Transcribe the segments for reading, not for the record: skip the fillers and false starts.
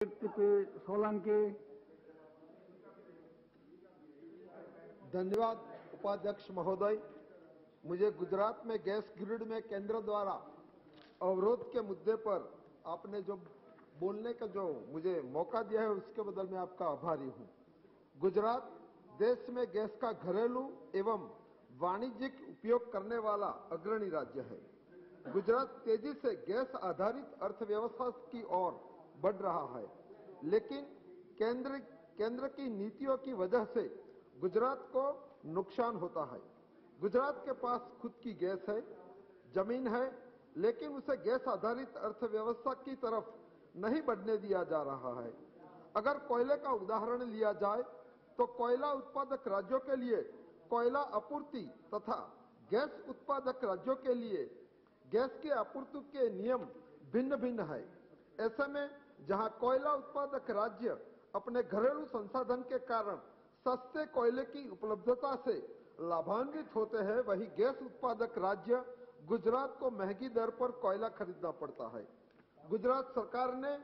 सोलंकी। धन्यवाद उपाध्यक्ष महोदय। मुझे गुजरात में गैस ग्रिड में केंद्र द्वारा अवरोध के मुद्दे पर आपने जो बोलने का जो मुझे मौका दिया है उसके बदल मैं आपका आभारी हूं। गुजरात देश में गैस का घरेलू एवं वाणिज्यिक उपयोग करने वाला अग्रणी राज्य है। गुजरात तेजी से गैस आधारित अर्थव्यवस्था की ओर बढ़ रहा है, लेकिन केंद्र की नीतियों की वजह से गुजरात को नुकसान होता है। गुजरात के पास खुद की गैस है, जमीन है, लेकिन उसे गैस आधारित अर्थव्यवस्था की तरफ नहीं बढ़ने दिया जा रहा है। अगर कोयले का उदाहरण लिया जाए तो कोयला उत्पादक राज्यों के लिए कोयला आपूर्ति तथा गैस उत्पादक राज्यों के लिए गैस की आपूर्ति के नियम भिन्न भिन्न है। ऐसे में जहां कोयला उत्पादक राज्य अपने घरेलू संसाधन के कारण सस्ते कोयले की उपलब्धता से लाभान्वित होते हैं, वहीं गैस उत्पादक राज्य गुजरात को महंगी दर पर कोयला खरीदना पड़ता है। गुजरात सरकार ने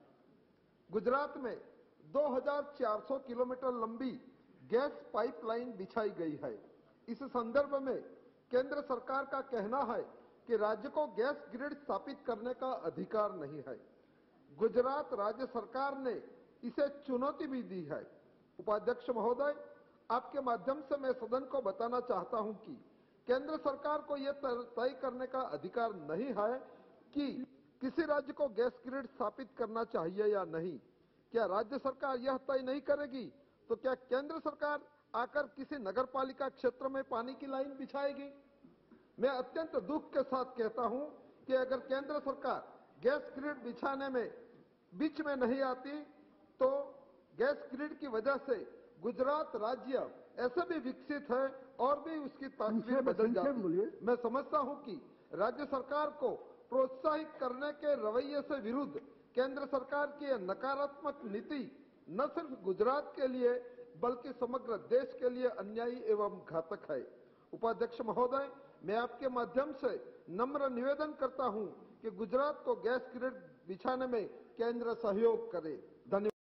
गुजरात में 2400 किलोमीटर लंबी गैस पाइपलाइन बिछाई गई है। इस संदर्भ में केंद्र सरकार का कहना है कि राज्य को गैस ग्रिड स्थापित करने का अधिकार नहीं है। गुजरात राज्य सरकार ने इसे चुनौती भी दी है। उपाध्यक्ष महोदय, आपके माध्यम से मैं सदन को बताना चाहता हूं कि केंद्र सरकार को यह तय करने का अधिकार नहीं है कि किसी राज्य को गैस ग्रिड स्थापित करना चाहिए या नहीं। क्या राज्य सरकार यह तय नहीं करेगी तो क्या केंद्र सरकार आकर किसी नगरपालिका क्षेत्र में पानी की लाइन बिछाएगी? मैं अत्यंत दुख के साथ कहता हूं कि अगर केंद्र सरकार गैस ग्रिड बिछाने में बीच में नहीं आती तो गैस ग्रिड की वजह से गुजरात राज्य ऐसे भी विकसित है और भी उसकी तस्वीर बदल जाती। मैं समझता हूं कि राज्य सरकार को प्रोत्साहित करने के रवैये से विरुद्ध केंद्र सरकार की नकारात्मक नीति न सिर्फ गुजरात के लिए बल्कि समग्र देश के लिए अन्यायी एवं घातक है। उपाध्यक्ष महोदय, मैं आपके माध्यम से नम्र निवेदन करता हूं कि गुजरात को गैस ग्रिड बिछाने में केंद्र सहयोग करे। धन्यवाद।